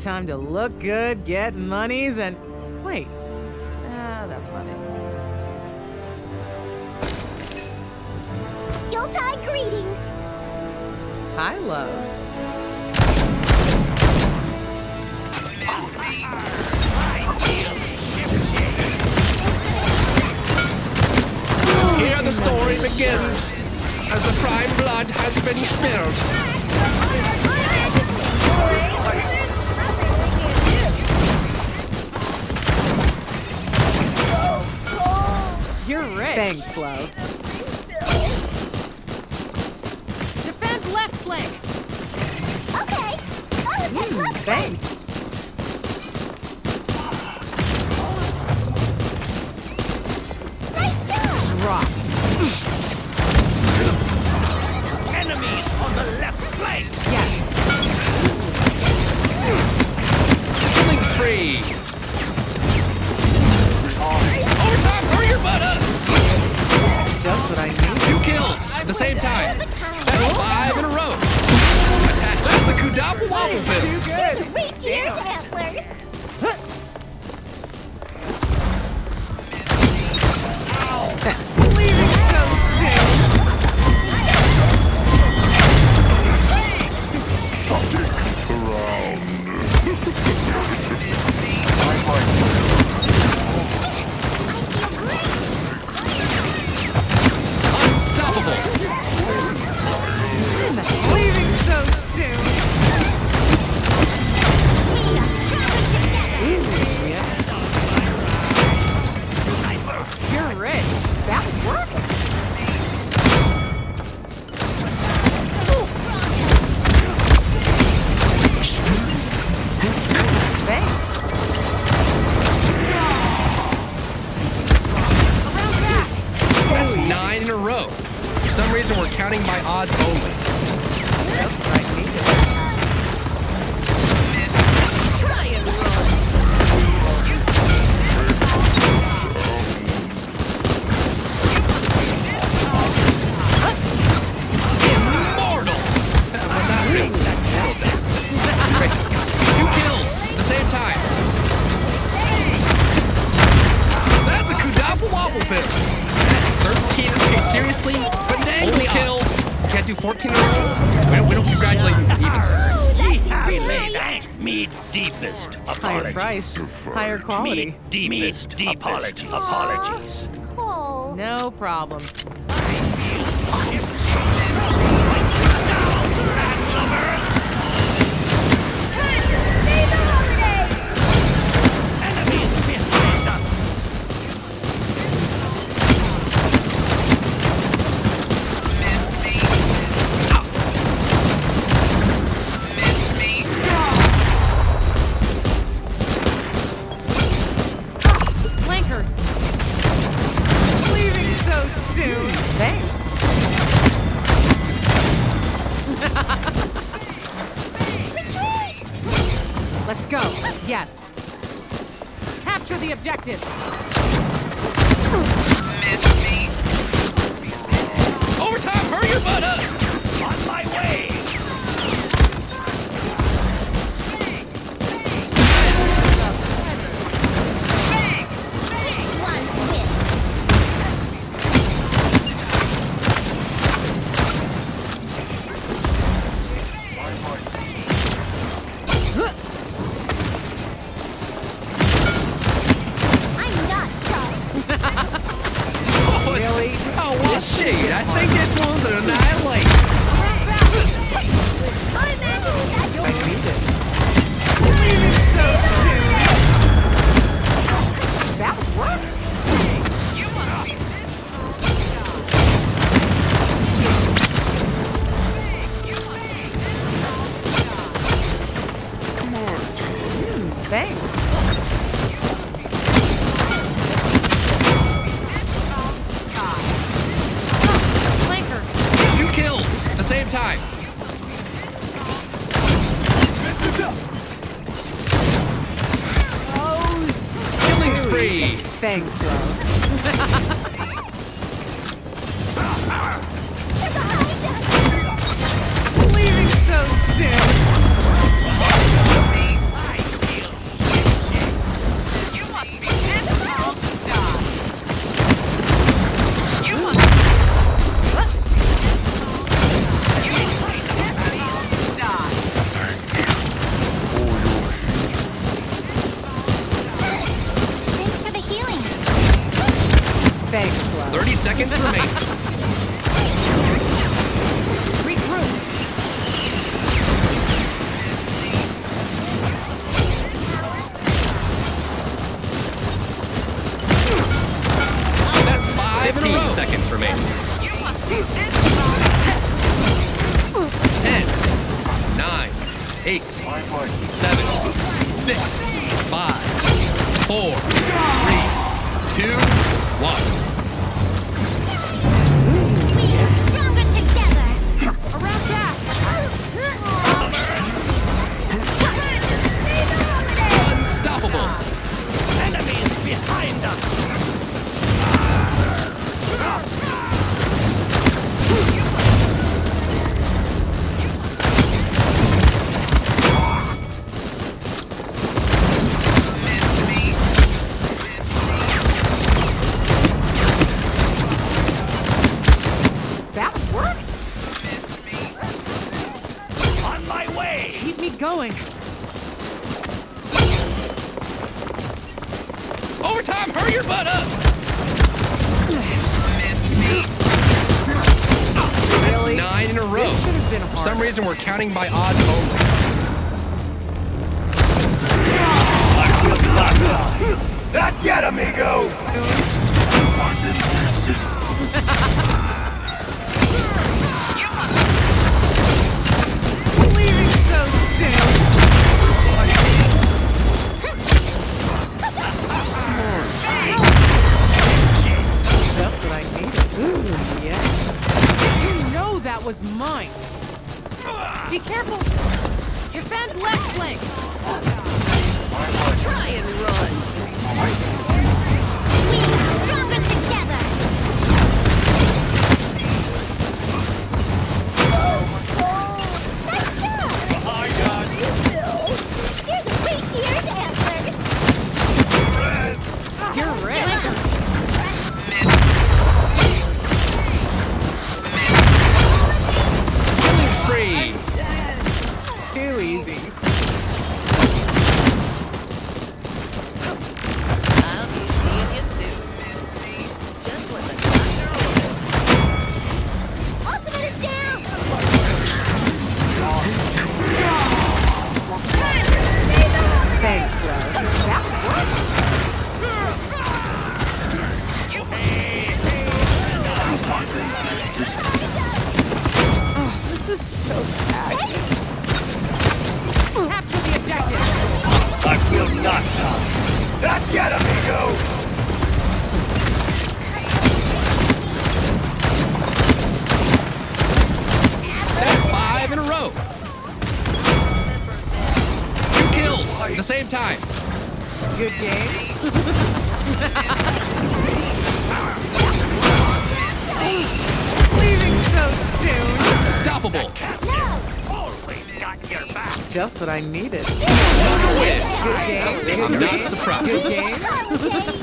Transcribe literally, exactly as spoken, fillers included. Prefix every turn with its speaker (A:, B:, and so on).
A: time to look good, get monies, and... Wait. Ah, uh, that's not it.
B: Yuletide greetings!
A: Hi, love.
C: Here the story begins, as the prime blood has been spilled.
A: You're rich. Thanks, love. Defend left flank.
B: Okay. Oh,
A: Mm, thanks.
B: nice job!
A: Drop.
D: Enemies on the left flank!
A: Yes.
C: Killing spree! Overtime, hurry your butt up!
A: Just what I need.
C: Two kills at the same time. That's five in a row. That's the Kudapa Wobble
A: Too
C: Fiddle.
A: good.
B: Reindeer's antlers!
A: Leaving so soon.
C: Unstoppable.
A: Leaving so soon. Ooh, yes. You're rich. That worked. Thanks. Around back.
C: That's nine in a row. For some reason, we're counting by odds only.
A: That's what I needed.
D: Try and run!
C: Immortal! Well, not really. Two kills at the same time. That's a Kudapa Wobble Fiddle. thirteen, okay, seriously? Banangly kills. Can't do fourteen in a row? We don't, we don't congratulate you even.
D: Ye have relayed me deepest
A: Higher
D: apologies.
A: price, higher quality.
D: Me deepest, deepest apology. apologies.
B: Cole.
A: No problem.
B: Save the holidays!
D: Enemies behind us.
A: Flankers. Leaving so soon. Thanks.
B: Retreat!
A: Let's go. Yes. Capture the objective.
C: Overtime, hurry your butt up!
D: On my way.
B: One win. I'm not sorry.
C: Oh, it's-
A: Really?
C: Oh, well, shit. I think this one's an annihilate.
B: I imagine that
A: I
B: you're
A: need it. Leaving so soon. That worked. Mm, thanks. Flankers.
C: Two kills at the same time. Killing spree.
A: Thanks, love. Leaving so soon.
C: eight, seven, six, five, four, three, two, one.
B: Stronger together.
A: Around back.
C: Unstoppable.
D: Enemies behind us.
A: That worked.
D: On my way.
A: Keep me going.
C: Overtime, hurry your butt up.
A: Really?
C: That's nine in a row.
A: This should have been
C: For
A: harder.
C: some reason, we're counting by odds only.
D: Not yet, amigo.
A: Leaving so soon. Just what I needed. Ooh, yes. You know that was mine. Be careful. Defend left flank. Try and run.
B: We stronger together. Nice job. Here's a free tiered answers.
A: You're rich.
C: Killing spree.
A: Too easy.
E: I'll be seeing you soon. Just what the doctor ordered.
B: Ultimate is down.
A: Thanks, love. That worked. Oh, this is so tacky. Capture the objective.
D: I will not die. Not yet, amigo.
C: That's five in a row. Two kills at the same time.
A: Good game. Leaving so soon.
C: Unstoppable.
D: Always got your back.
A: Just what I needed.
C: Another win.
A: Good game. Good
C: I'm not
A: game.
C: surprised.
A: Good game.
B: Come, Jane.